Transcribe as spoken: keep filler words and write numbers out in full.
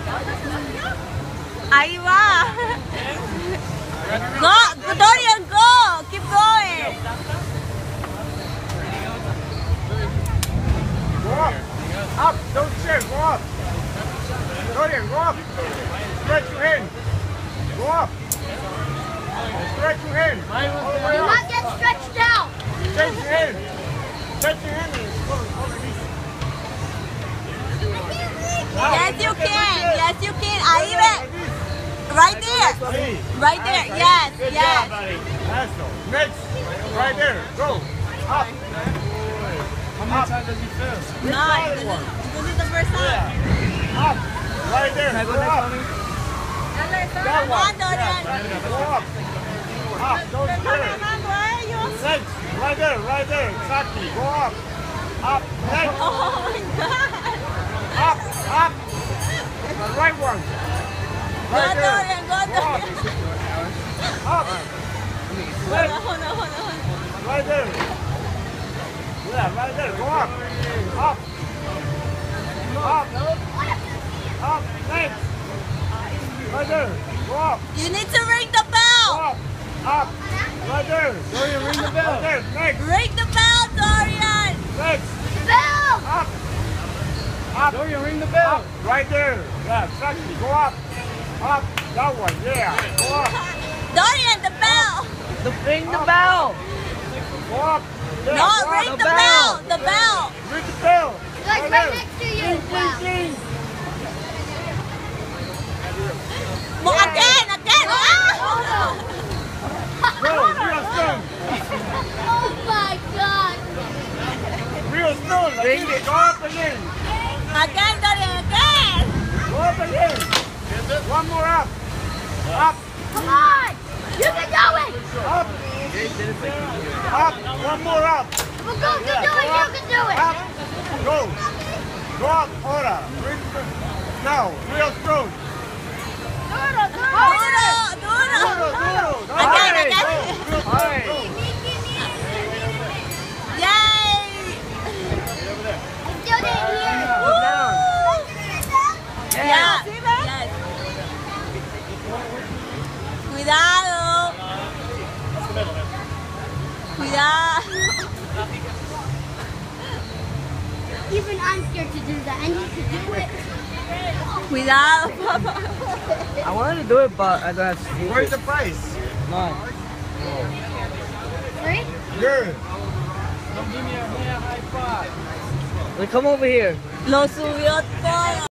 Ahí va. Go, Dorian, go. Keep going. Go up. Up. Don't shake. Go up. Dorian, go up. Stretch your hand. Go up. Stretch your hand. All the way Do up. not get stretched out. Stretch your hand. Stretch your hand. Yes, you can. Yes, you can. Ahí ve. Right there. Right there. Yes, Good yes. job, buddy. That's all. Next. Right there. Go. Up. How many times does he fail? No, this is, this is the first time. Up. Right there. Can I go Go next, up. mommy? That Come on, Dorian. Go up. Up. Don't stir. Next. Right there. Right there. Exactly. Go up. Up. Next. Oh my God. Up. Up. The right one. Go, Right there. Dorian. Go, Go up. Dorian. Up. Hold Next. on, hold on, hold on, hold on. Right there. Yeah, right there. Go up. Up. Up. Up. Next. Right there. Go up. You need to ring the Go bell. up. Up. Right there. Dorian, ring the bell. Right there. Next. Ring the bell, Dorian. Next. Bill! Up. Up. Dorian, ring the bell. Up. Right there. Yeah, exactly. Go up. Up. That one. Yeah. Go up. Dorian, the bell. The, ring the bell. Go up. Yeah, No, go ring up. the bell. The bell. Ring the bell. Like Right right there. next to you. Ding, ding, ding. Mo again, again. Ah! Go. Real stone. Oh my God. Real stone. Ring it. Go up again. Again, Dorian, again. Go up again. One more up. Up. Come on. You can do it. Up. Up. One more up. Well, go, you Yeah, do go it. up. You can do it. Up. Go. Go up. Ahora. Ring the- Now. Real strong. Duro, duro. Duro, duro. Again, Alright, again. go. Real strong. Go. Yay. I still didn't hear it. Woo. Yeah. Yeah. Yes. Cuidado. Cuidado. Even I'm scared to do that. I need to do it. Cuidado, papá. I wanted to do it, but I don't have to. Where's the price? None. Three? Good. Give me a high five. Like, come over here. Lo subió todo.